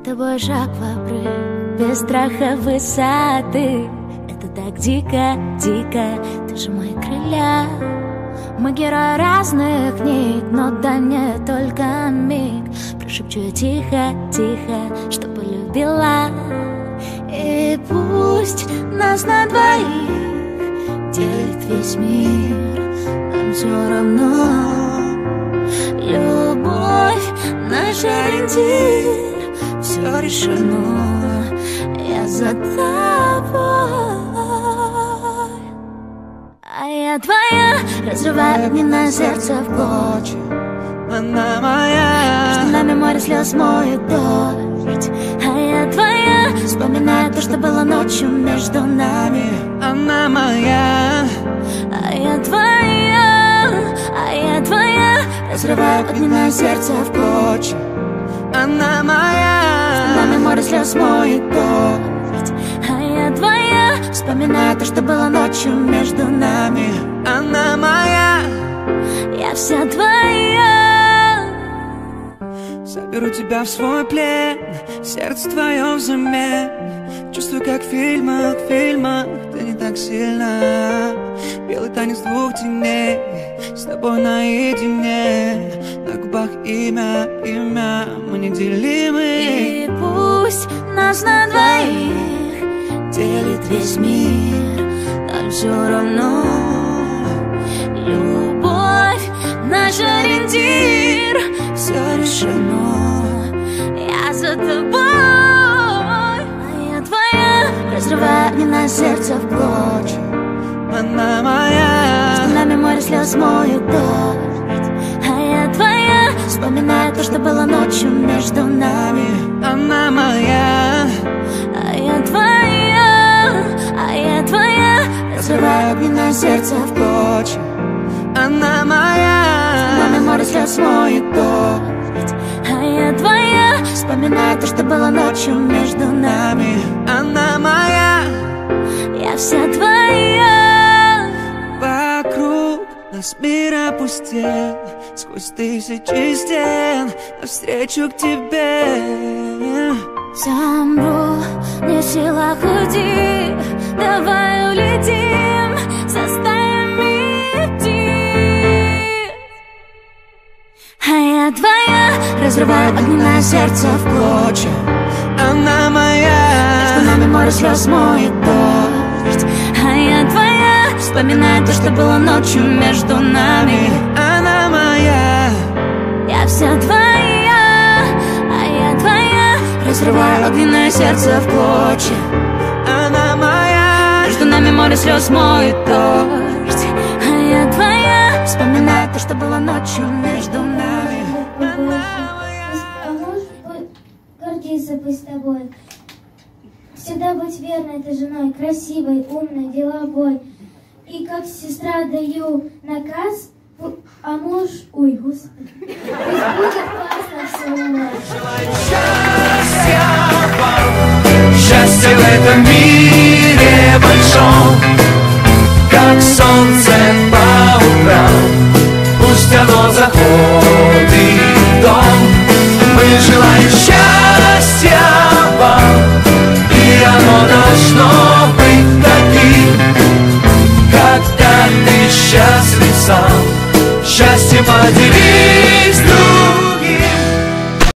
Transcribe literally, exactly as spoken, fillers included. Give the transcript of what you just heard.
тобой шаг в обрыв, без страха высоты. Это так дико, дико, ты же мои крылья. Мы герои разных книг, но дай мне только миг. Прошепчу я тихо, тихо, что полюбила. И пусть нас на двоих делит весь мир, нам все равно. Любовь наш ориентир, все решено, я за тобой. А я твоя, разрываю огненное сердце в клочья. Она моя, между нами море слез моет дождь. А я твоя, вспоминаю то, что было ночью между нами. Она моя, а я твоя, а я твоя, разрываю огненное сердце в клочья. Она моя, между нами море слез моет дождь. А я твоя, вспоминаю то, что было ночью между нами. Она моя, я вся твоя. Заберу тебя в свой плен, сердце твое взамен. Чувствую, как в фильмах, в фильмах, ты не так сильно. Белый танец двух теней, с тобой наедине. На губах имя, имя, мы неделимы. И пусть нас на двоих делит весь мир, нам все равно. Любовь наш ориентир, все решено, я за тобой. А я твоя, разрываю огненное сердце в клочья. Она моя, между нами море слез моет дождь. А я твоя, вспоминаю то, что было ночью между нами. Она моя, а я твоя, а я твоя, разрываю огненное сердце в клочья. Она моя, между нами море слез моет дождь. А я твоя, вспоминаю то, что было ночью между нами. Она моя, я вся твоя. Вокруг нас мир опустел, сквозь тысячи стен навстречу к тебе. Замру, не в силах уйти, давай улетим, заставим идти. А я твоя, разрываю огненное сердце в клочья. Она моя, между нами море слез моет дождь. А я твоя, вспоминаю то, что было ночью между нами. Она моя, я вся твоя, а я твоя, разрываю огненное сердце в клочья. Она моя, между нами море слез моет дождь. А я твоя, вспоминаю то, что было ночью между нами. А можешь гордиться быть тобой? Всегда быть верной этой женой, красивой, умной, деловой. И как сестра даю наказ, а муж... Ой, господи. Пусть будет классно все у нас. Счастья вам, счастье в этом мире большом, как солнце по утрам, пусть оно заходит в дом. Мы желаем счастья вам, и оно должно быть таким, когда ты счастлив сам. Счастье поделись.